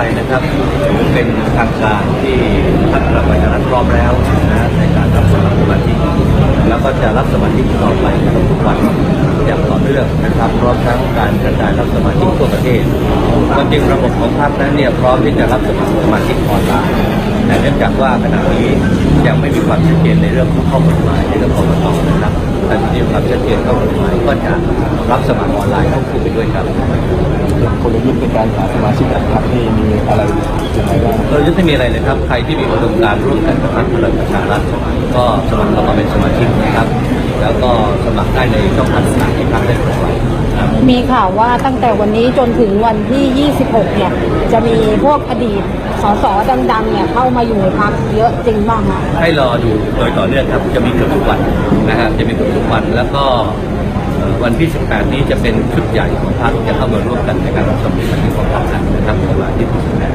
นะครับถือเป็นทางการที่พรรคพลังประชารัฐพร้อมแล้วนะในการรับสมัครสมาชิกแล้วก็จะรับสมาชิกต่อไปทุกวันอย่างต่อเนื่องนะครับพร้อมทั้งการกระจายรับสมาชิกทั่วประเทศความจริงระบบของพรรคนั้นเนี่ยพร้อมที่จะรับสมัครสมาชิกออนไลน์แต่เนื่องจากว่าขณะนี้ยังไม่มีความชัดเจนในเรื่องของข้อกฎหมายในเรื่องของกฎหมายนะครับแต่ที่มีความชัดเจนข้อกฎหมายก็จะรับสมัครออนไลน์ควบคู่ไปด้วยครับกลยุทธ์ในการหาสมาชิกของพรรคนี่มีอะไรยังไงบ้างกลยุทธ์ไม่มีอะไรเลยครับใครที่มีอุดมการณ์ร่วมกันกับพรรคพลังประชารัฐก็สมัครเข้ามาเป็นสมาชิกนะครับแล้วก็สมัครได้ในช่องทางต่างๆที่พรรคได้เปิดไว้มีข่าวว่าตั้งแต่วันนี้จนถึงวันที่ 26 เนี่ยจะมีพวกอดีตสสดังๆเนี่ยเข้ามาอยู่ในพรรคเยอะจริงบ้างคะให้รออยู่โดยต่อเนื่องครับจะมีเกือบทุกวันนะครับจะมีเกือบทุกวันแล้วก็วันที่ 18 นี้จะเป็นชุดใหญ่ของพรรคจะเข้ามาร่วมกันในการรับสมัครสมาชิกของพรรคนะครับในวันที่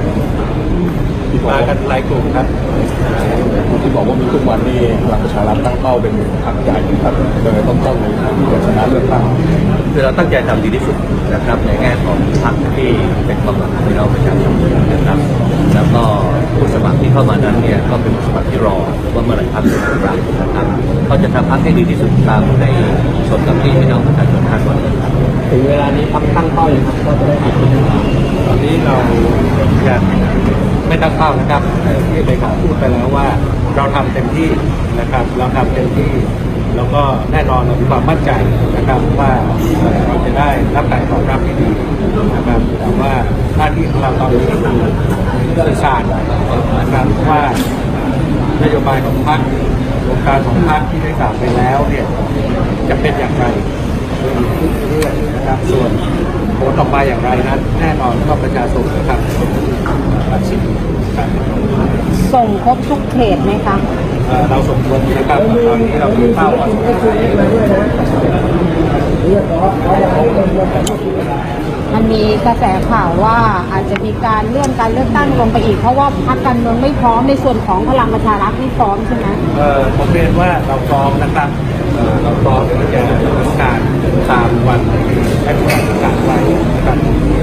18 มากันหลายกลุ่มครับที่บอกว่ามีทุกวันนี้พลังประชารัฐตั้งเป้าเป็นพรรคใหญ่ครับโดยต้องในการที่จะชนะเลือกตั้งคือเราตั้งใจทำดีที่สุดนะครับในแง่ของพรรคที่เป็นความหวังของพี่น้องประชาชนนะครับแล้วก็ผู้สมัครที่เข้ามานั้นเนี่ยก็เป็นผู้สมัครที่รอว่าเมื่อไหร่พรรคจะได้รับนะครับเขาจะทำพรรคให้ดีที่สุดตามในส่วนกับที่พี่น้องประชาชนคาดหวังถึงเวลานี้พรรคตั้งเป้าอย่างไรก็จะได้ตอนนี้เรายังไม่ตั้งเป้านะครับที่เลขาพูดไปแล้วว่าเราทำเต็มที่นะครับเราทำเต็มที่แล้วก็แน่นอนเรามีความมั่นใจนะครับว่าเราจะได้รับการตอบรับที่ดีนะครับแต่ว่าหน้าที่ของเราตอนนี้คือสื่อสารนะครับว่านโยบายของพรรคโครงการของพรรคที่ได้กล่าวไปแล้วเนี่ยจะเป็นอย่างไรเรื่อยๆนะครับส่วนผลออกมาอย่างไรนั้นแน่นอนก็ประชาชนนะครับตัดสินครับส่งครบทุกเขตไหมคะเราส่งครบนะครับตอนนี้เรามีเป้ามันมีกระแสข่าวว่าอาจจะมีการเลื่อนการเลือกตั้งลงไปอีกเพราะว่าพรรคการเมืองไม่พร้อมในส่วนของพลังประชารัฐไม่พร้อมใช่ไหมผมเรียนว่าเราพร้อมนะครับเราพร้อมที่จะดำเนินการตามวันและเวลาที่กำหนดไว้นะครับ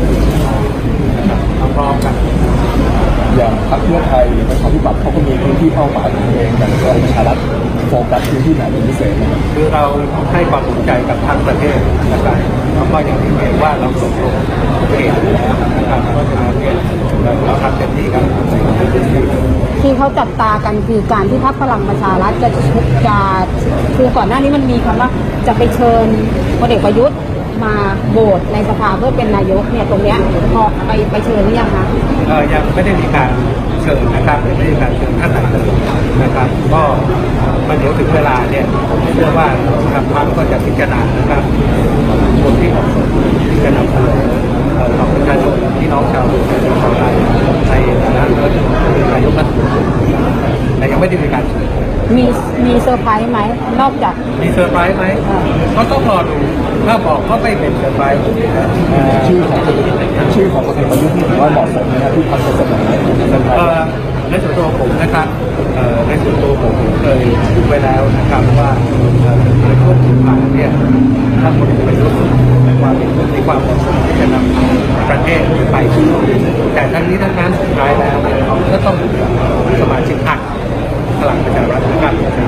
เราพร้อมกันอย่างพรรคเพื่อไทยหรือประชาธิปัตย์เขาก็มีพื้นที่เป้าหมายของตัวเองอย่างพลังประชารัฐโฟกัสพื้นที่ไหนเป็นพิเศษนะครับคือเราให้ความสนใจกับทั้งประเทศนะครับแล้วก็อย่างที่เห็นว่าเราส่งลงเขตแล้วนะครับเพราะฉะนั้นเนี่ยเราทำเต็มที่ครับที่เขาจับตากันคือการที่พรรคพลังประชารัฐจะคือก่อนหน้านี้มันมีคำว่าจะไปเชิญพลเอกประยุทธ์มาโหวตในสภาเพื่อเป็นนายกเนี่ยตรงเนี้ยพอไปเชิญหรือยังคะยังไม่ได้มีการเชิญนะครับไม่ได้มีการเชิญท่านไหนเลยนะครับก็เดี๋ยวถึงเวลาเนี่ยผมเชื่อว่าทางพรรคก็จะพิจารณานะครับคนที่เหมาะสมที่จะนำเสนอต่อประชาชนพี่น้องชาวไทยในฐานะนายกรัฐมนตรีแต่ยังไม่ได้มีการเชิญมีเซอร์ไพรส์ไหมนอกจากมีเซอร์ไพรส์ไหมก็ต้องรอดูถ้าบอกก็ไม่เป็นเซอร์ไพรส์ชื่อของพลเอกประยุทธ์นี่ถือว่าเหมาะสมนะครับที่พรรคจะเสนอในส่วนตัวผมนะครับในส่วนตัวผมเคยพูดไปแล้วนะครับว่าในช่วงที่ผ่านเนี่ยท่านพลเอกประยุทธ์มีความเหมาะสมที่จะนำประเทศไปสู่แต่ทั้งนี้ทั้งนั้นสุดท้ายแล้วเราก็ต้องสมาชิกพรรคพลังประชารัฐนะครับ